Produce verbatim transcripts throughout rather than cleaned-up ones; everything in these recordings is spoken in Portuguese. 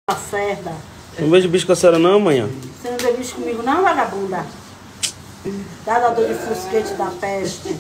Lacerda. Não vejo bicho com a senhora não, manhã. Você não vê bicho comigo não, vagabunda? Dá dor de fusquete da peste.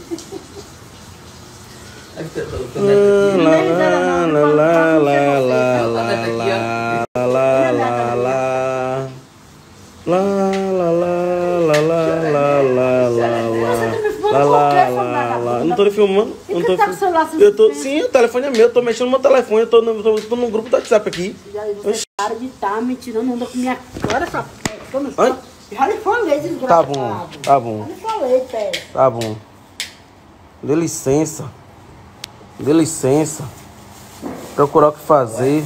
Lá, lá, lá, lá, lá, lá, lá, lá, lá, lá, lá. Lá, lá, lá, lá, lá, lá, lá, lá, lá. Não tô lhe filmando. Não tô filmando. Eu tô, sim, o telefone é meu, eu tô mexendo no meu telefone, eu tô no, tô, tô no grupo do WhatsApp aqui. Você para de estar me tirando onda com minha cara, essa peste. Já lhe falei, desgraçado. Tá bom, tá bom. Já lhe falei, peste. Tá bom. Dê licença. Dê licença. Procurar o que fazer.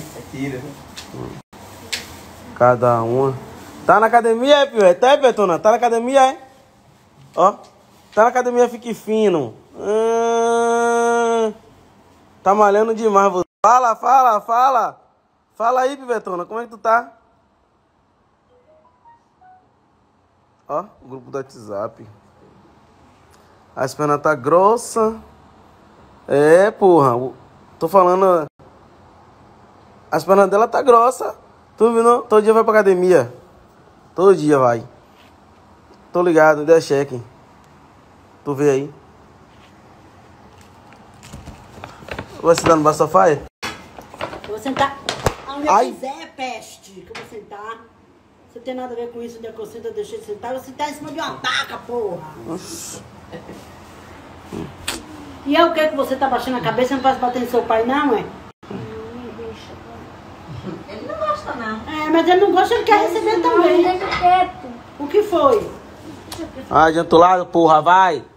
Cada uma. Tá na academia, é, Pio? Tá, Petona? Tá na academia, é? Ó. Tá na academia, fique fino. Ah, tá malhando demais. Você. Fala, fala, fala. Fala aí, Pivetona. Como é que tu tá? Ó, o grupo do WhatsApp. A pernas tá grossa. É, porra. Tô falando. As pernas dela tá grossa. Tu viu, não? Todo dia vai pra academia. Todo dia vai. Tô ligado, dê cheque. Tu vê aí. Vai sentar no bar sofá? Eu vou sentar onde Ai. eu quiser, peste. Que eu vou sentar. Você tem nada a ver com isso, onde é que eu sento, eu deixei de sentar. Eu vou sentar em cima de uma taca, porra. Nossa. E é o que que você tá baixando a cabeça? Não vai bater em seu pai, não, é? Ele não gosta, não. É, mas ele não gosta, ele quer receber também. O que foi? Vai, adianta o lado, porra, vai.